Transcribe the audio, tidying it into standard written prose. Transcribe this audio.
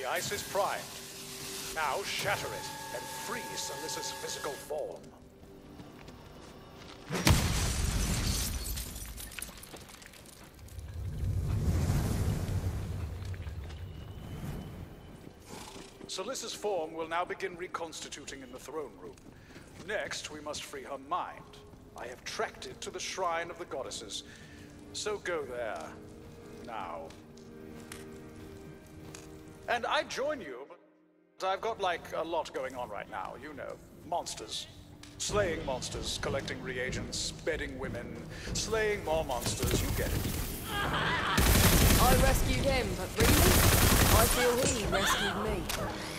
ice is primed. Now shatter it and free Solis's physical form. Solis's form will now begin reconstituting in the throne room. Next, we must free her mind. I have tracked it to the Shrine of the Goddesses. So go there. Now. And I join you, but I've got, like, a lot going on right now, you know. Monsters. Slaying monsters, collecting reagents, bedding women, slaying more monsters, you get it. I rescued him, but really, I feel he rescued me.